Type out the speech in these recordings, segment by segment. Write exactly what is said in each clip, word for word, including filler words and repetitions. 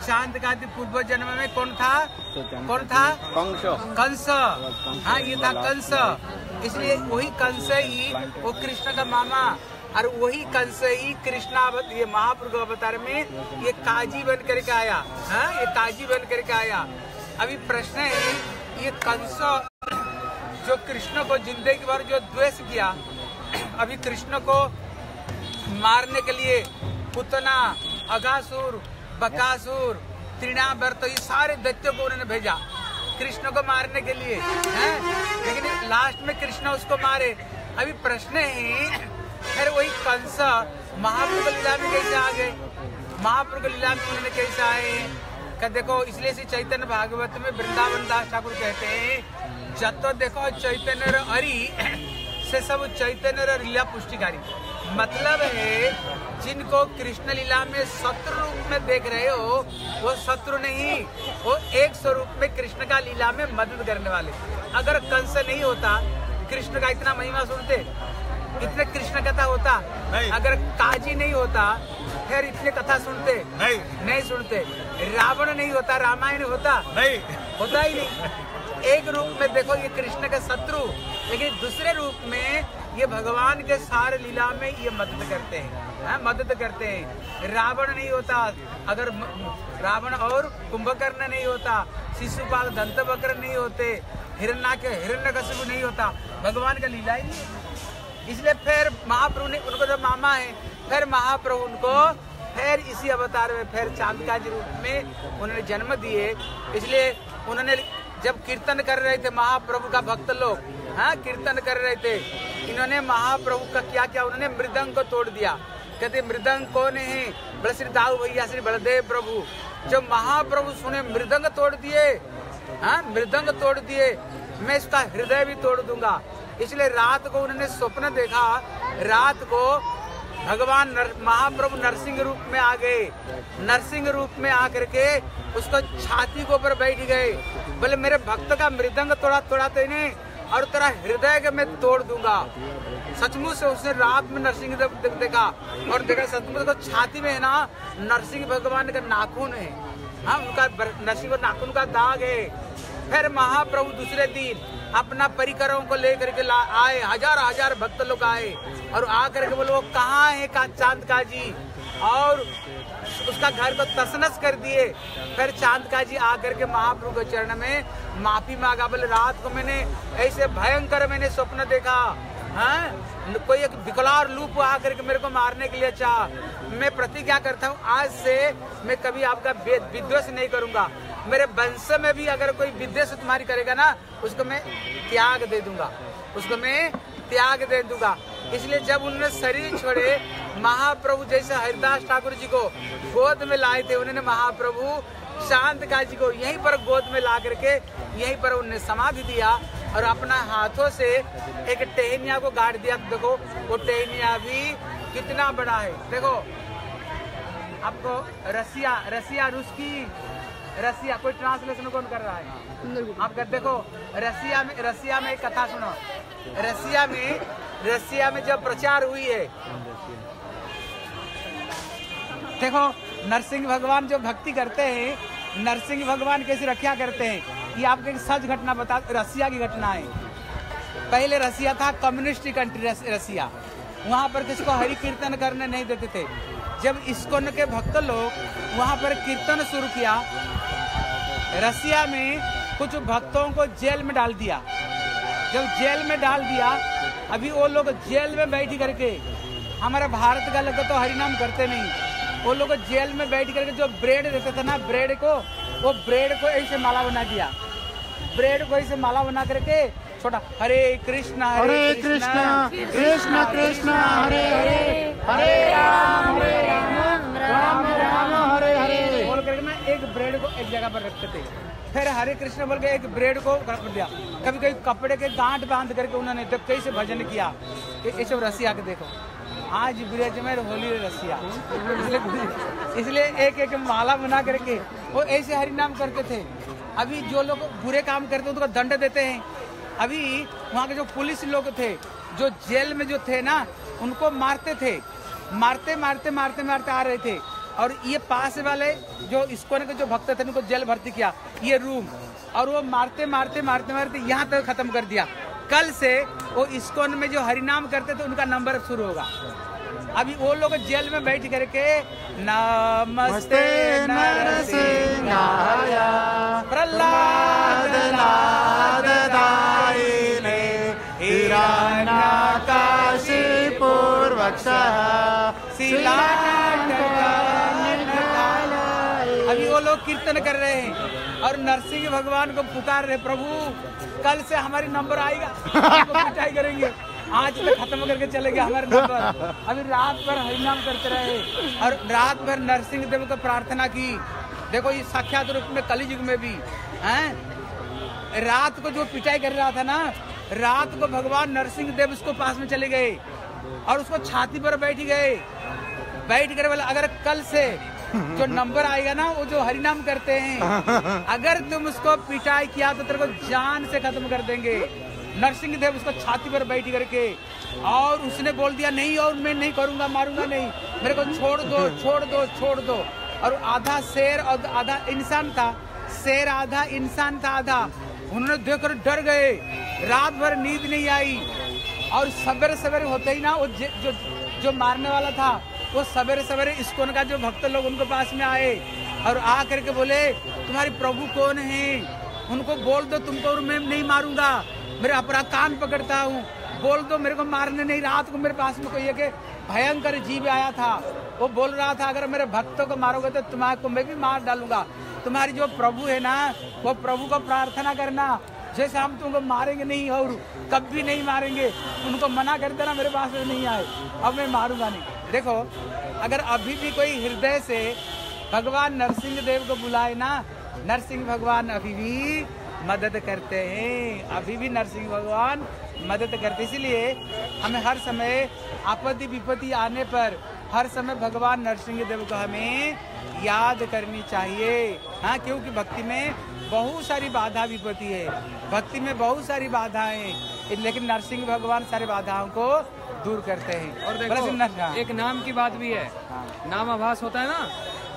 चांद का पूर्व जन्म में कौन था? कौन था? कंस। कंस, हाँ ये था कंस। इसलिए वही कंस ही वो कृष्ण का मामा, और वही कंस ही कृष्णा ये महाप्रभु अवतार में ये काजी बन करके आया। हाँ ये काजी बन करके आया। अभी प्रश्न है, ये कंस जो कृष्ण को जिंदगी भर जो द्वेष किया, अभी कृष्ण को मारने के लिए पुतना, अगासुर, बकासुर, तृणावर्त, ये सारे दैत्यों को उन्होंने भेजा कृष्ण को मारने के लिए, हैं? लेकिन लास्ट में कृष्ण उसको मारे। अभी प्रश्न है, फिर वही कंस महाप्रभु लीला में कैसे आ गए? महाप्रभु लीला में उन्होंने कैसे आए? क्या देखो, इसलिए से चैतन्य भागवत में वृंदावन दास ठाकुर कहते हैं, जब तो देखो चैतन्य अरि से सब चैतन्य लीला पुष्टिकारी। मतलब है, जिनको कृष्ण लीला में शत्रु रूप में देख रहे हो, वो शत्रु नहीं, वो एक स्वरूप में कृष्ण का लीला में मदद करने वाले। अगर कंस नहीं होता, कृष्ण का इतना महिमा सुनते, इतने कृष्ण कथा होता? नहीं। अगर काजी नहीं होता, फिर इतने कथा सुनते? नहीं, नहीं सुनते। रावण नहीं होता, रामायण होता? नहीं, होता ही नहीं। एक रूप में देखो ये कृष्ण का शत्रु, लेकिन दूसरे रूप में ये भगवान के सारे लीला में ये मदद करते हैं, हाँ, मदद करते हैं। रावण नहीं होता, अगर रावण और कुंभकर्ण नहीं होता, शिशुपाल दंतवक्र नहीं होते, हिरण्यक हिरण्यकशिपु नहीं होता, भगवान का लीला ही नहीं। इसलिए फिर महाप्रभु ने उनको जो मामा है, फिर महाप्रभु उनको फिर इसी अवतार में फिर चांदका जी रूप में उन्होंने जन्म दिए। इसलिए उन्होंने जब कीर्तन कर रहे थे महाप्रभु का भक्त लोग, हाँ कीर्तन कर रहे थे, इन्होंने महाप्रभु का क्या किया? उन्होंने मृदंग को तोड़ दिया। कहते मृदंग कौन है? बड़े श्री दाऊ भैया श्री बलदेव प्रभु। जब महाप्रभु सुने मृदंग तोड़ दिए, हाँ मृदंग तोड़ दिए, मैं इसका हृदय भी तोड़ दूंगा। इसलिए रात को उन्होंने स्वप्न देखा, रात को भगवान नर, महाप्रभु नरसिंह रूप में आ गए। नरसिंह रूप में आकर के उसको छाती के ऊपर बैठ गए, बोले मेरे भक्त का मृदंग तोड़ा तोड़ा तो नहीं, और तेरा हृदय के मैं तोड़ दूंगा। सचमुच से उसने रात में नरसिंह देव देखा, और देखा सचमुच को छाती में है ना नरसिंह भगवान का नाखून है, हाँ उनका नरसिंह नाखून का दाग है। फिर महाप्रभु दूसरे दिन अपना परिकरों को लेकर के आए, हजार हजार भक्त लोग आए, और आकर के बोले वो कहाँ है का चांद का जी, और उसका घर को तसनस कर दिए। फिर चांद का जी आकर के महाप्रभु के चरण में माफी मांगा, बोले रात को मैंने ऐसे भयंकर मैंने स्वप्न देखा, हाँ कोई एक विकराल रूप आकर के मेरे को मारने के लिए चाहा। मैं प्रतिज्ञा करता हूँ आज से मैं कभी आपका विद्वेष नहीं करूंगा। मेरे वंश में भी अगर कोई विद्वेष तुम्हारी करेगा ना, उसको मैं त्याग दे दूंगा, उसको मैं त्याग दे दूंगा। इसलिए जब उन्होंने शरीर छोड़े, महाप्रभु जैसे हरिदास ठाकुर जी को गोद में लाए थे, उन्होंने महाप्रभु चांदका जी को यहीं पर गोद में ला करके यहीं पर उन्होंने समाधि दिया, और अपना हाथों से एक टहनिया को गाड़ दिया। देखो वो टहनिया भी कितना बड़ा है। देखो आपको रसिया रसिया रूस की रसिया, कोई ट्रांसलेशन कौन कर रहा है? आप कर देखो, रसिया में रसिया में एक कथा सुनो। रसिया में रसिया में जब प्रचार हुई है, देखो नरसिंह भगवान जो भक्ति करते हैं, नरसिंह भगवान कैसी रक्षा करते हैं, ये आपको एक सच घटना बता, रसिया की घटना है। पहले रसिया था कम्युनिस्ट कंट्री रसिया, वहाँ पर किसी को हरि कीर्तन करने नहीं देते थे। जब इस्कॉन के भक्त लोग वहाँ पर कीर्तन शुरू किया, रसिया में कुछ भक्तों को जेल में डाल दिया। जब जेल में डाल दिया, अभी वो लोग जेल में बैठ करके, हमारा भारत का लोग तो हरिनाम करते नहीं, वो लोग जेल में बैठ करके जो ब्रेड देते थे ना, ब्रेड को वो ब्रेड को ऐसे माला बना दिया, ब्रेड को ऐसे माला बना करके छोटा हरे कृष्णा हरे कृष्णा कृष्ण कृष्ण हरे हरे हरे राम हरे राम राम राम हरे हरे बोल करके ना एक ब्रेड को एक जगह पर रखते थे। फिर हरे कृष्ण बोल के एक ब्रेड को रख दिया। कभी कभी कपड़े के गांठ बांध करके उन्होंने जब कैसे भजन किया, ये सब रसिया के देखो। आज ब्रज में होली रसिया, इसलिए एक एक माला बना करके वो ऐसे हरिनाम करते थे। अभी जो लोग बुरे काम करते उनको दंड देते हैं। अभी वहाँ के जो पुलिस लोग थे, जो जेल में जो थे ना, उनको मारते थे, मारते मारते मारते मारते आ रहे थे। और ये पास वाले जो इस्कॉन के जो भक्त थे उनको जेल भर्ती किया, ये रूम, और वो मारते मारते मारते मारते यहाँ तक खत्म कर दिया। कल से वो इस्कॉन में जो हरिनाम करते थे उनका नंबर शुरू होगा। अभी वो लोग जेल में बैठ करके नमस्ते नरसिंहाय प्रहलाद नाद दायिने हिरण्यकशिपुर वक्षः अभी वो लोग कीर्तन कर रहे हैं और नरसिंह भगवान को पुकार रहे, प्रभु कल से हमारी नंबर आएगा, पिटाई करेंगे, आज तक खत्म करके चले गए हमारे नंबर। अभी रात भर हरिनाम करते रहे और रात भर नरसिंह देव को प्रार्थना की। देखो ये साक्षात रूप में कलयुग में भी हैं, रात को जो पिटाई कर रहा था ना, रात को भगवान नरसिंह देव उसको पास में चले गए और उसको छाती पर बैठ गए, बैठ कर बोला अगर कल से जो नंबर आएगा ना, वो जो हरिनाम करते हैं, अगर तुम उसको पिटाई किया तो तेरे को जान से खत्म कर देंगे। नरसिंह देव उसको छाती पर बैठ करके, और उसने बोल दिया नहीं और मैं नहीं करूंगा, मारूंगा नहीं, मेरे को छोड़ दो छोड़ दो छोड़ दो। और आधा शेर और आधा इंसान था, शेर आधा इंसान था आधा। उन्होंने देखकर डर गए, रात भर नींद नहीं आई। और सवेरे सवेरे होते ही ना वो जो जो मारने वाला था, वो सवेरे सवेरे इस्कॉन का जो भक्त लोग उनको पास में आए और आ करके बोले तुम्हारे प्रभु कौन है, उनको बोल दो तुमको और मैं नहीं मारूंगा, मेरे अपराध कान पकड़ता हूँ, बोल दो मेरे को मारने नहीं। रात को मेरे पास में कोई एक भयंकर जीव आया था, वो बोल रहा था अगर मेरे भक्तों को मारोगे तो तुम्हारे को मैं भी मार डालूंगा। तुम्हारी जो प्रभु है ना, वो प्रभु को प्रार्थना करना जैसे हम तुमको मारेंगे नहीं और कभी नहीं मारेंगे, उनको मना कर देना मेरे पास में नहीं आए, अब मैं मारूंगा नहीं। देखो अगर अभी भी कोई हृदय से भगवान नरसिंह देव को बुलाए ना, नरसिंह भगवान अभी भी मदद करते हैं, अभी भी नरसिंह भगवान मदद करते। इसलिए हमें हर समय आपत्ति विपत्ति आने पर हर समय भगवान नरसिंह देव को हमें याद करनी चाहिए। हाँ, क्योंकि भक्ति में बहुत सारी बाधा विपत्ति है, भक्ति में बहुत सारी बाधाएं हैं, लेकिन नरसिंह भगवान सारी बाधाओं को दूर करते हैं। और देखो एक नाम की बात भी है, नाम आभास होता है ना।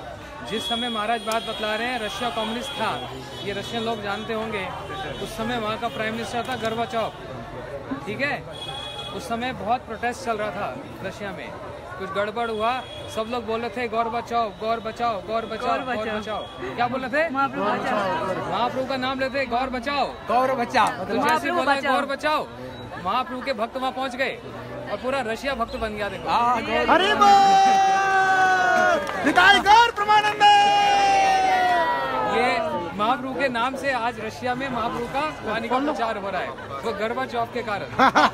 जिस समय महाराज बात बतला रहे हैं, रशिया कम्युनिस्ट था, ये रशियन लोग जानते होंगे। उस समय वहाँ का प्राइम मिनिस्टर था गोर्बाचोव, ठीक है। उस समय बहुत प्रोटेस्ट चल रहा था रशिया में, कुछ गड़बड़ हुआ, सब लोग बोल रहे थे गौर बचाओ गौर बचाओ गौर बचाओ गौर बचाओ। क्या बोल रहे थे? महाप्रभु का नाम लेते गौर बचाओ गौर बचाओ। तो जैसे बोला गौर बचाओ, महाप्रभु के भक्त वहाँ पहुँच गए और पूरा रशिया भक्त बन गया। देखो हरि गौर प्रमानंद। ये महाप्रभु के नाम से आज रशिया में महाप्रभु का वाणी का प्रचार हो रहा है, वो गोर्बाचोव के कारण।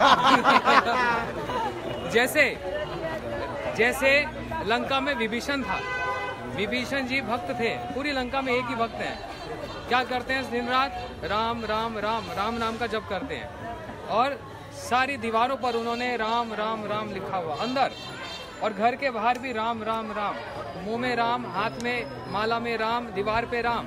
जैसे जैसे लंका में विभीषण था, विभीषण जी भक्त थे, पूरी लंका में एक ही भक्त हैं। क्या करते हैं? दिन रात राम राम राम राम नाम का जप करते हैं, और सारी दीवारों पर उन्होंने राम राम राम लिखा हुआ अंदर, और घर के बाहर भी राम राम राम, मुंह में राम, हाथ में माला में राम, दीवार पे राम।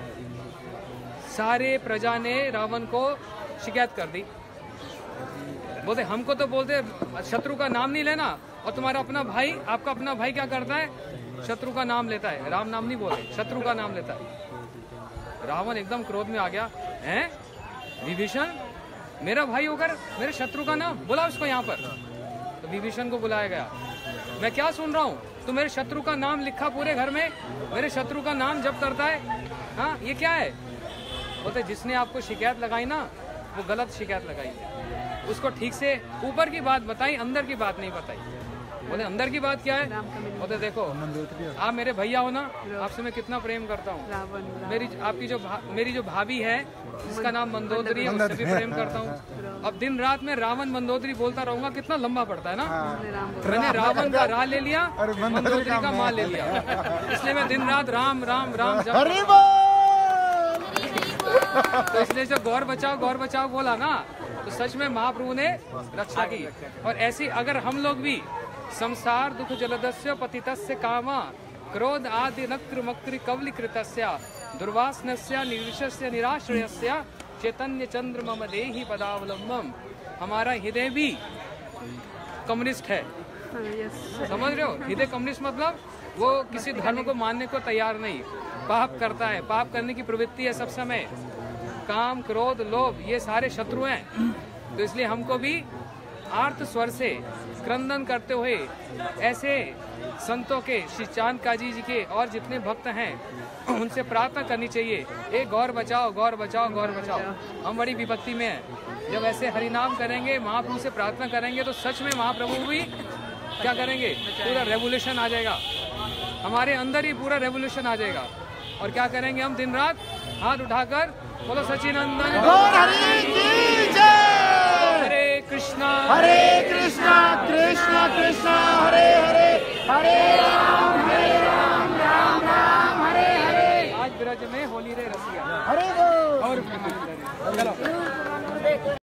सारे प्रजा ने रावण को शिकायत कर दी, बोलते हमको तो बोलते शत्रु का नाम नहीं लेना, और तुम्हारा अपना भाई, आपका अपना भाई क्या करता है? शत्रु का नाम लेता है, राम नाम नहीं बोलते, शत्रु का नाम लेता है। रावण एकदम क्रोध में आ गया, हैं विभीषण मेरा भाई होकर मेरे शत्रु का नाम, बुला उसको यहाँ पर। तो विभीषण को बुलाया गया, मैं क्या सुन रहा हूँ, तू मेरे शत्रु का नाम लिखा पूरे घर में, मेरे शत्रु का नाम जप करता है, हाँ ये क्या है? बोलते जिसने आपको शिकायत लगाई ना, वो गलत शिकायत लगाई, उसको ठीक से ऊपर की बात बताई, अंदर की बात नहीं बताई। बोले अंदर की बात क्या है? बोले देखो आप मेरे भैया हो ना, आपसे मैं कितना प्रेम करता हूँ, मेरी आपकी जो मेरी जो भाभी है जिसका नाम मंदोदरी है, उससे भी प्रेम करता हूँ। अब दिन रात में रावण मंदोदरी बोलता रहूंगा, कितना लंबा पड़ता है ना। मैंने रावण का रा ले लिया, मंदोदरी का माँ ले लिया, इसलिए मैं दिन रात राम राम राम जप। तो इसलिए जो गौर बचाओ गौर बचाओ बोला ना, तो सच में महाप्रभु ने रक्षा की। और ऐसी अगर हम लोग भी संसार दुख जलदस्य पतितस्य कामा क्रोध आदि नक्र मक्रि कवली कृतस्य दुर्वासनस्य निर्विशस्य निराश्रयस्य चैतन्य चंद्र मम देहि पदावलंबम। हमारा हृदय भी कम्युनिस्ट है, समझ रहे हो? हृदय कम्युनिस्ट मतलब वो किसी धर्म को मानने को तैयार नहीं, पाप करता है, पाप करने की प्रवृत्ति है सब समय। काम, क्रोध, लोभ ये सारे शत्रु हैं। तो इसलिए हमको भी आर्त स्वर से क्रंदन करते हुए ऐसे संतों के, श्री चांद काजी जी के और जितने भक्त हैं उनसे प्रार्थना करनी चाहिए, ए गौर बचाओ, गौर बचाओ, गौर बचाओ, हम बड़ी विपत्ति में हैं। जब ऐसे हरिनाम करेंगे, महाप्रभु से प्रार्थना करेंगे तो सच में महाप्रभु भी क्या करेंगे, पूरा रेवोल्यूशन आ जाएगा, हमारे अंदर ही पूरा रेवोल्यूशन आ जाएगा। और क्या करेंगे हम, दिन रात हाथ उठाकर बोलो सचिनंदन गौर हरि की जय। हरे कृष्णा हरे कृष्णा कृष्णा कृष्णा हरे हरे, हरे राम हरे राम राम राम हरे हरे। आज ब्रज में होली रे रसिया हरे बोल। और चलो